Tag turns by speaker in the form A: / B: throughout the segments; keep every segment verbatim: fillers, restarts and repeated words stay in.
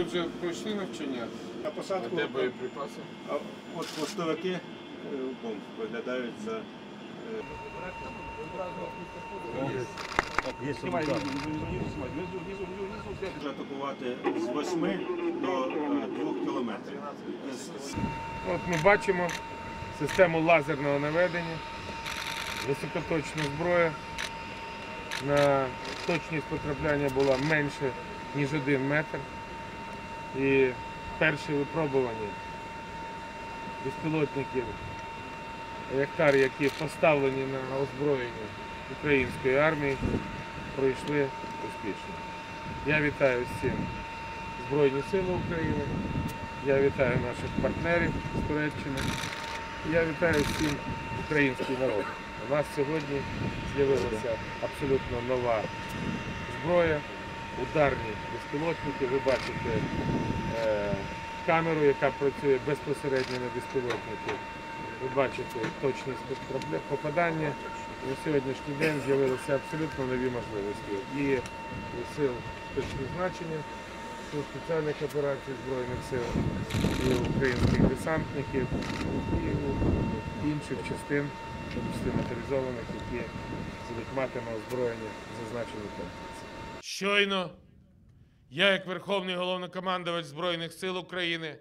A: вже пройшли навчання?
B: На посадку.
A: Де боєприпаси?
B: А от хвостовики е, бомб виглядають за...
C: Є
B: Може атакувати з восьми до е, двох кілометрів.
A: От ми бачимо систему лазерного наведення, високоточна зброя. На точність потрапляння була менше, ніж один метр. І перші випробування безпілотників Байрактар, які поставлені на озброєння української армії, пройшли успішно. Я вітаю всім Збройні Сили України, я вітаю наших партнерів з Туреччини, я вітаю всім український народ. У нас сьогодні з'явилася абсолютно нова зброя, ударні безпілотники. Ви бачите е, камеру, яка працює безпосередньо на безпілотники. Ви бачите точність попадання. На сьогоднішній день з'явилися абсолютно нові можливості. І у сил спецпризначення, сил спеціальних операцій Збройних сил, і у українських десантників, і у інших частин, в тому числі моторизованих, які будуть мати на озброєння зазначені комплекси. Щойно я, як Верховний Головнокомандувач Збройних сил України,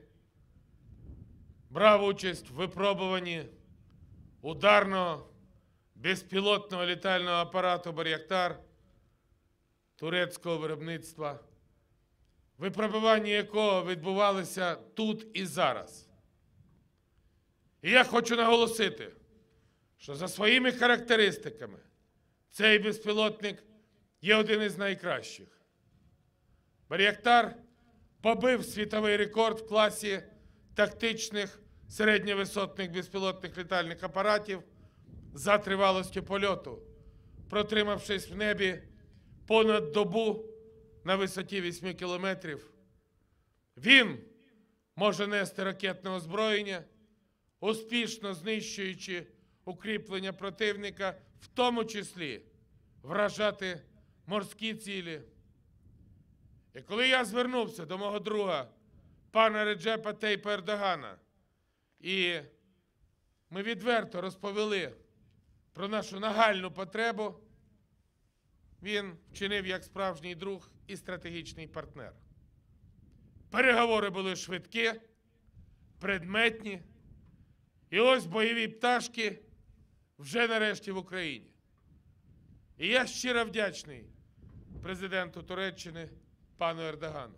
A: брав участь в випробуванні ударного безпілотного літального апарату «Байрактар» турецького виробництва, випробування якого відбувалося тут і зараз. І я хочу наголосити, що за своїми характеристиками цей безпілотник є один із найкращих. «Байрактар» побив світовий рекорд в класі тактичних середньовисотних безпілотних літальних апаратів за тривалістю польоту, протримавшись в небі понад добу на висоті восьми кілометрів. Він може нести ракетне озброєння, успішно знищуючи укріплення противника, в тому числі вражати морські цілі. І коли я звернувся до мого друга, пана Реджепа Тайпа Ердогана, і ми відверто розповіли про нашу нагальну потребу, він вчинив як справжній друг і стратегічний партнер. Переговори були швидкі, предметні, і ось бойові пташки вже нарешті в Україні. І я щиро вдячний президенту Туреччини пану Ердогану.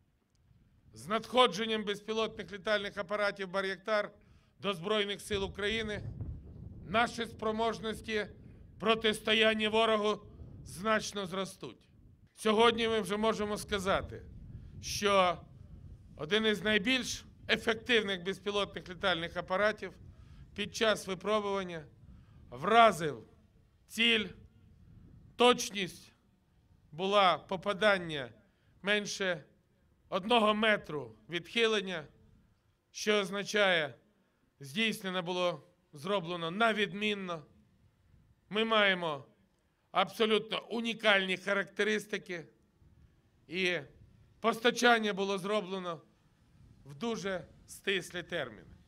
A: З надходженням безпілотних літальних апаратів «Байрактар» до Збройних сил України наші спроможності протистояння ворогу значно зростуть. Сьогодні ми вже можемо сказати, що один із найбільш ефективних безпілотних літальних апаратів під час випробування вразив ціль, точність була попадання менше одного метру відхилення, що означає, здійснено було зроблено на відмінно. Ми маємо абсолютно унікальні характеристики, і постачання було зроблено в дуже стислі терміни.